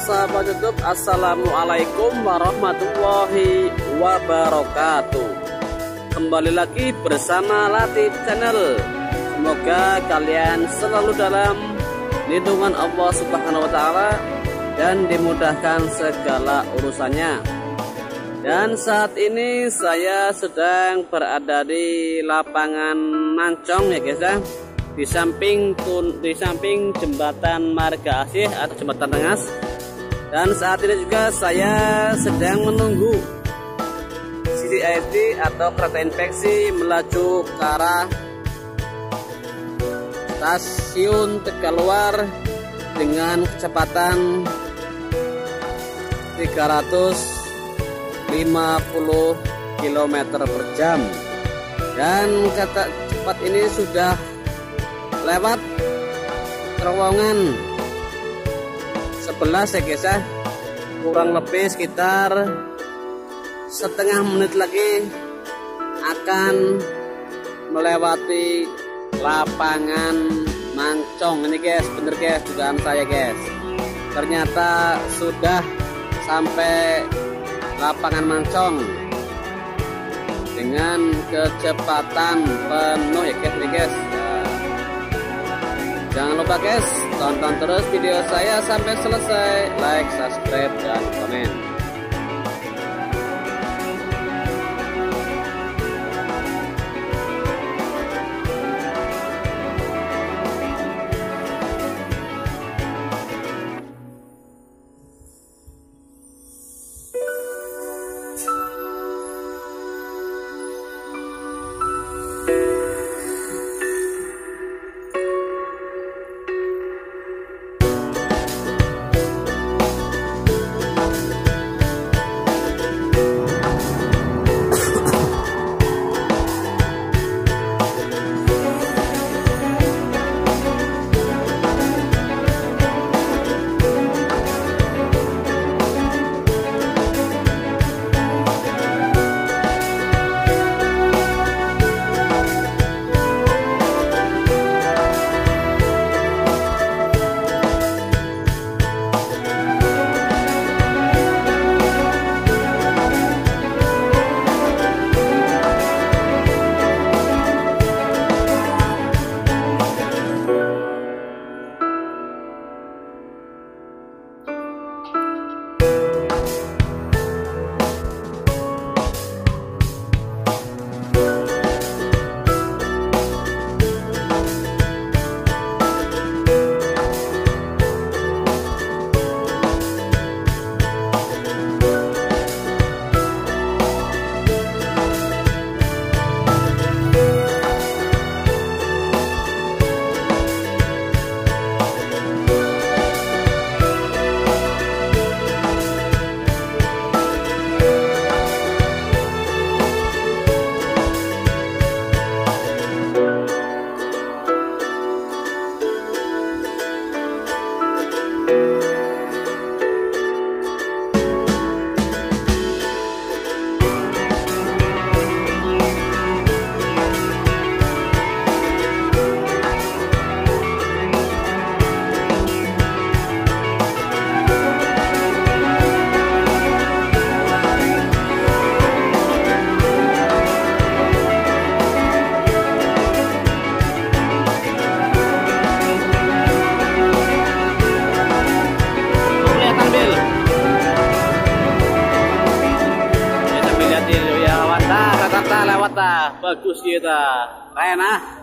sahabat YouTube, assalamualaikum warahmatullahi wabarakatuh. Kembali lagi bersama Latif Channel. Semoga kalian selalu dalam lindungan Allah Subhanahu wa Ta'ala dan dimudahkan segala urusannya. Dan saat ini saya sedang berada di lapangan Mancong ya guys ya, di samping jembatan Marga Asih atau jembatan Rengas. Dan saat ini juga saya sedang menunggu CCID atau kereta infeksi melaju ke arah stasiun Tegaluar dengan kecepatan 350 km per jam. Dan kereta cepat ini sudah lewat terowongan 11 ya guys ya, kurang lebih sekitar setengah menit lagi akan melewati lapangan Mancong ini guys. Bener guys, dugaan saya guys, ternyata sudah sampai lapangan Mancong dengan kecepatan penuh ya guys, guys. Jangan lupa guys, tonton terus video saya sampai selesai, like, subscribe, dan komen. Lewat bagus kita, keren ah.